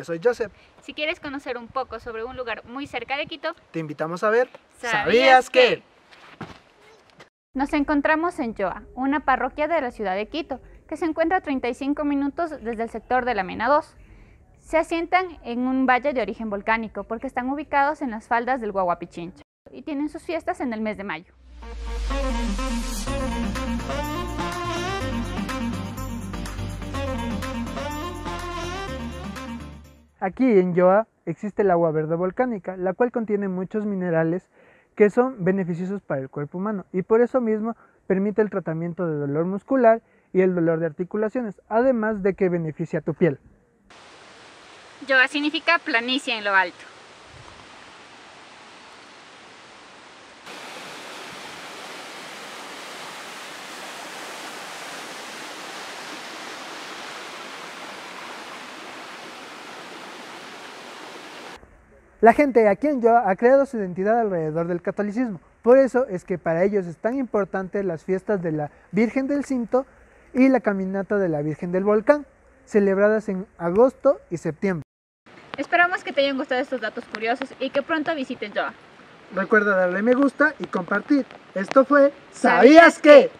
soy Joseph. Si quieres conocer un poco sobre un lugar muy cerca de Quito, Te invitamos a ver ¿Sabías qué? qué? Nos encontramos en Yoa, una parroquia de la ciudad de Quito, que se encuentra a 35 minutos desde el sector de la Mena 2. Se asientan en un valle de origen volcánico porque están ubicados en las faldas del Huahuapichincha y tienen sus fiestas en el mes de mayo. Aquí en Yoa existe el agua verde volcánica, la cual contiene muchos minerales que son beneficiosos para el cuerpo humano y por eso mismo permite el tratamiento de dolor muscular y el dolor de articulaciones, además de que beneficia tu piel. Yoa significa planicie en lo alto. La gente aquí en Yoa ha creado su identidad alrededor del catolicismo, por eso es que para ellos es tan importante las fiestas de la Virgen del Cinto y la caminata de la Virgen del Volcán, celebradas en agosto y septiembre. Esperamos que te hayan gustado estos datos curiosos y que pronto visiten Yoa. Recuerda darle me gusta y compartir. Esto fue ¿Sabías qué?